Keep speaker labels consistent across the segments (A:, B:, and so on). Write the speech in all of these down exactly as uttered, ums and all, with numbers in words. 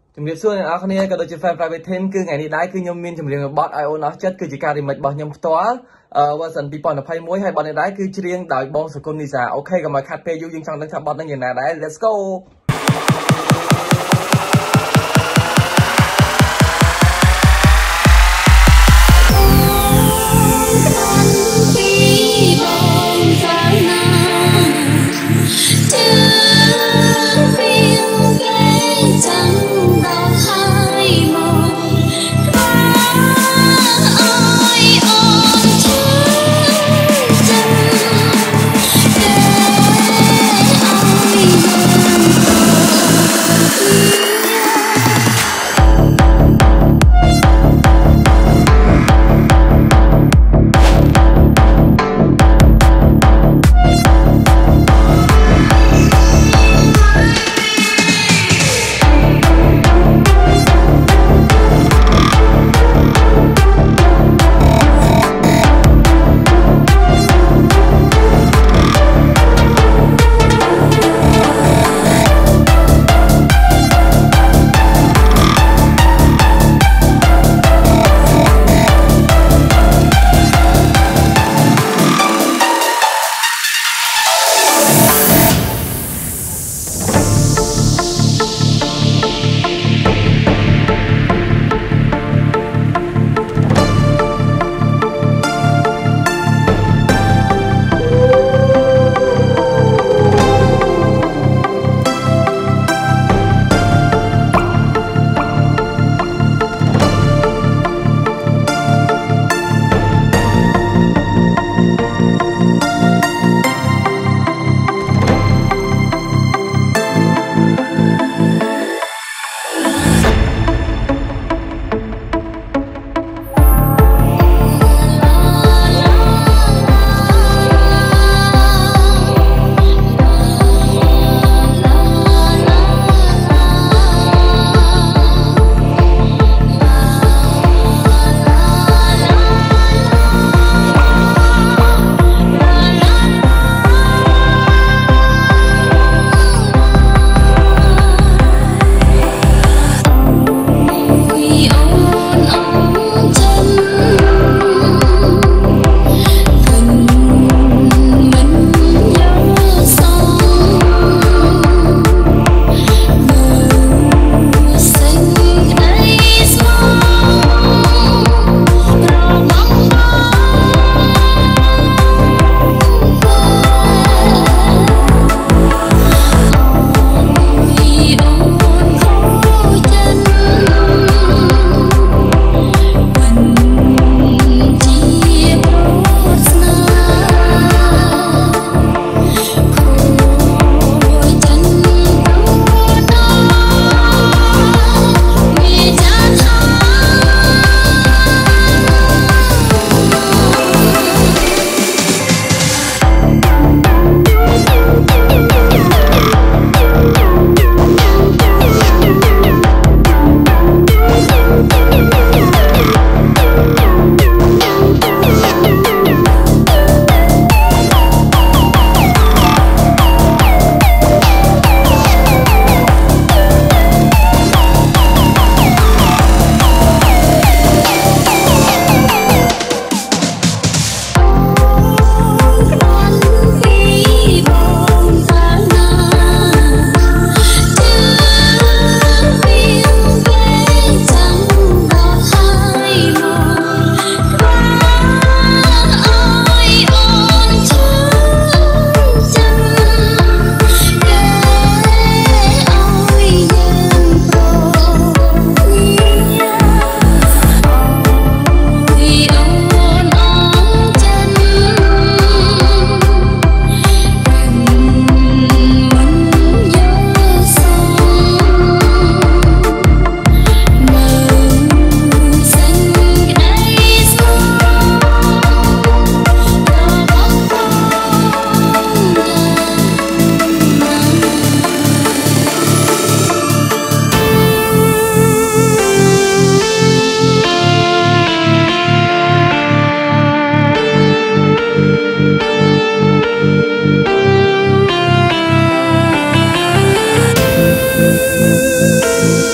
A: ជំរាបសួរអ្នកនរគ្នាក៏ដូចជា fan private team គឺថ្ងៃនេះដែរគឺខ្ញុំមានចម្រៀងបទឲ្យអូនអស់ចិត្តគឺជាការ remix របស់ខ្ញុំផ្ទាល់ version ពីរពាន់ยี่สิบเอ็ดហើយបទនេះដែរគឺច្រៀងដោយបងសុគន្ធនីសាអូខេកុំឲ្យខាត់ពេលយូរយើងចង់ដឹងថាបទហ្នឹងយ៉ាងណាដែរ Let's go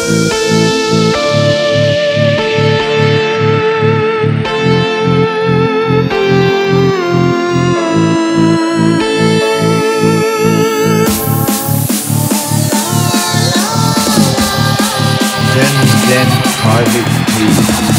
B: Then, then, private, please.